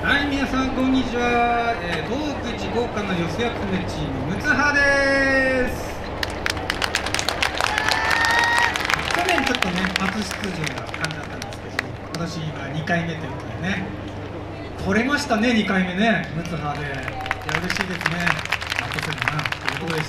はい、皆さんこんにちは。東口豪華な寄せ集めチームムツハです。去年ちょっとね初出場な感じだったんですけど、今年は2回目ということでね、取れましたね、2回目ね、ムツハで。いや嬉しいですね。落とせるなということでして、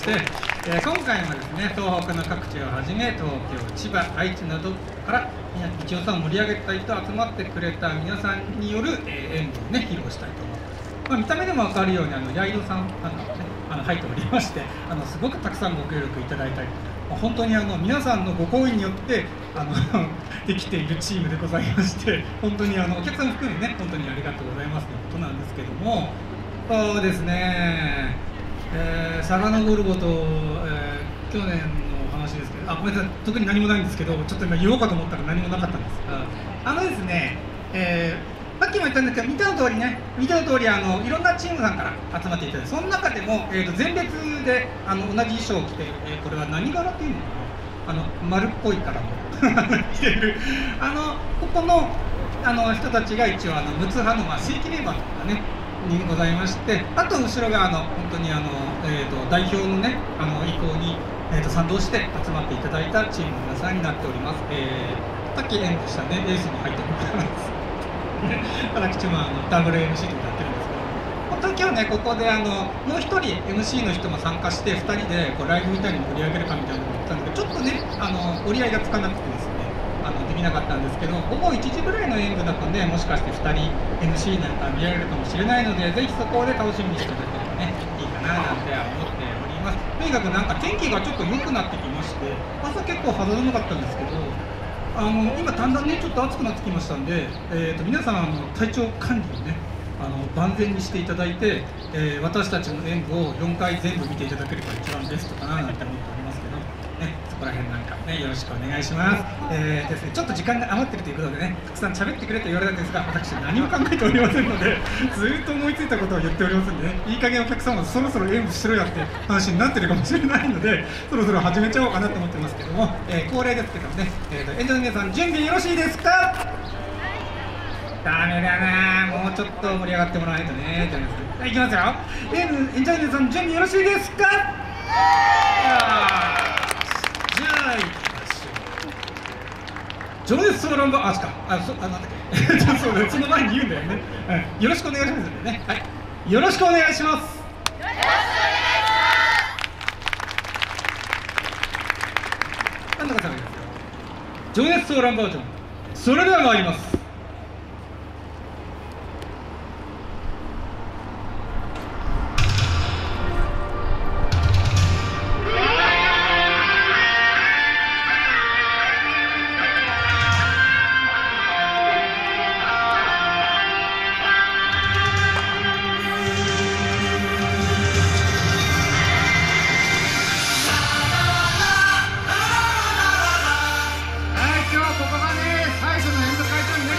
今回もですね、東北の各地をはじめ東京、千葉、愛知などから一応さんを盛り上げたいと集まってくれた皆さんによる演舞をね披露したいと思います。見た目でも分かるようにヤイロさんなんかもね入っておりまして、すごくたくさんご協力いただいたり、本当に皆さんのご好意によってできているチームでございまして、本当にお客さん含めね本当にありがとうございますということなんですけども、そうですね、遡ること、去年の話ですけど、ごめんなさい、特に何もないんですけど、ちょっと今言おうかと思ったら何もなかったんですが、ですね、さっきも言ったんですけど、見た通りいろんなチームさんから集まっていただいて、その中でも、前列で同じ衣装を着ている、これは何柄っていうのかな、丸っぽい柄も着ているここの人たちが一応ムツハの正規メンバーとかねにございまして、あと後ろが本当に代表のね意向に、賛同して集まっていただいたチームの皆さんになっております。さっき演舞したねエースに入ってる方なんです。私もWMC とかやってるんですけど、本当に今日ねここでもう一人 MC の人も参加して2人でこうライブみたいに盛り上げるかみたいなのを言ったんだけど、ちょっとね折り合いがつかなくてですねできなかったんですけど、午後1時ぐらいの演舞だとねもしかして2人 MC なんか見られるかもしれないので、ぜひそこで楽しみにしていただければねいいかななんて思っております。とにかくなんか天気がちょっと良くなってきまして、朝結構肌寒かったんですけど、今だんだんねちょっと暑くなってきましたんで、皆さん体調管理をね万全にしていただいて、私たちの演舞を4回全部見ていただければ一番ベストかななんて思っておりますけど、ね、そこら辺なんかねよろしくお願いします。ですね、ちょっと時間が余ってるということでねたくさん喋ってくれと言われたんですが、私何も考えておりませんのでずっと思いついたことを言っておりますんでね、いい加減お客様もそろそろ演舞しろよって話になってるかもしれないので、そろそろ始めちゃおうかなと思ってますけども、恒例ですけどもね、演者の皆さん準備よろしいですか？ダメだな、もうちょっと盛り上がってもらわないとね。じゃあいきますよ。演者の皆さん準備よろしいですか？じゃあいきましょう。情熱ソーランバー、なんだっけその前に言うんだよね、よろしくお願いしますんでね、はい、よろしくお願いします。なんだか喋りますよ。情熱ソーランバージョン、それでは参ります。ここがね最初の演舞会場にな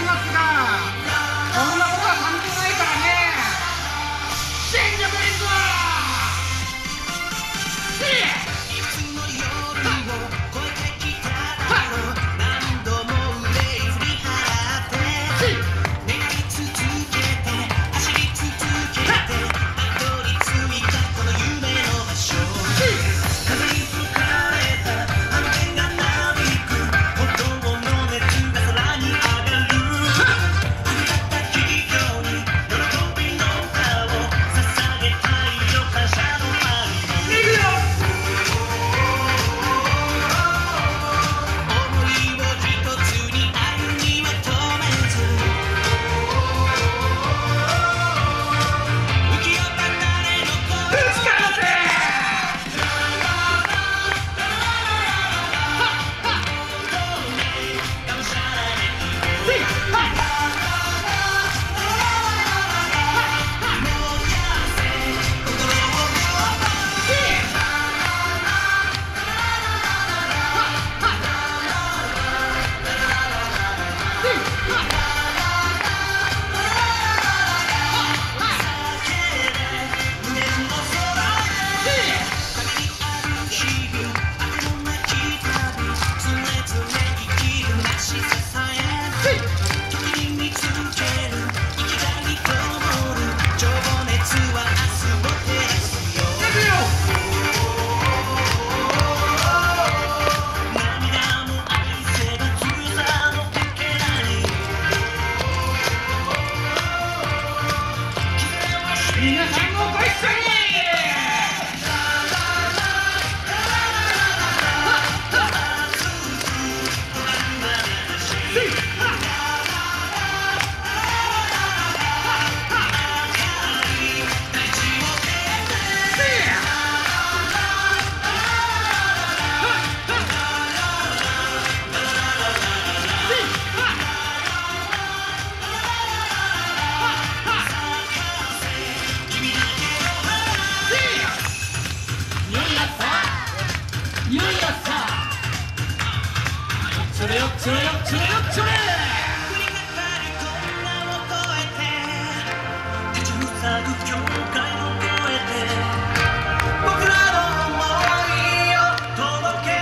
境界を越えて僕らの想いを届け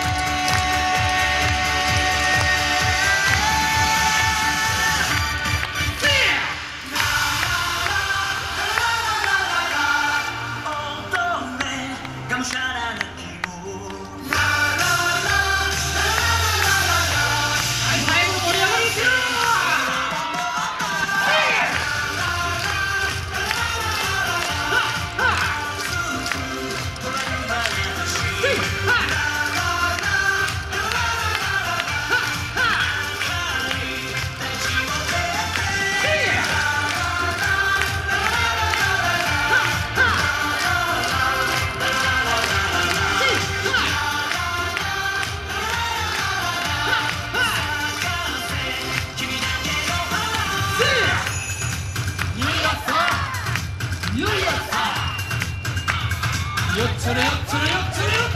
踊れがむしゃらな希望よっつるよっつるよっつる